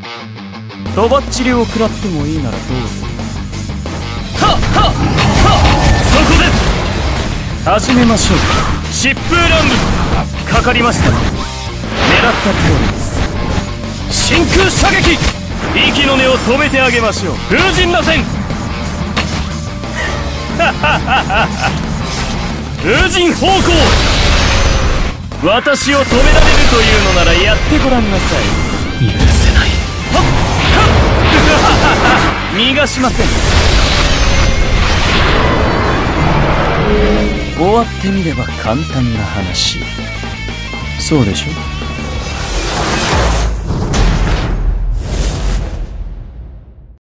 とばっちりを食らってもいいならどうぞ。 はっはっはっ、そこです。 始めましょう。 疾風乱舞かかりました。狙った通りです。 真空射撃、息の根を止めてあげましょう。風神螺旋風神方向、私を止められるというのならやってごらんなさい。 許せない。 はっはっ逃がしません。 終わってみれば簡単な話。そうでしょ。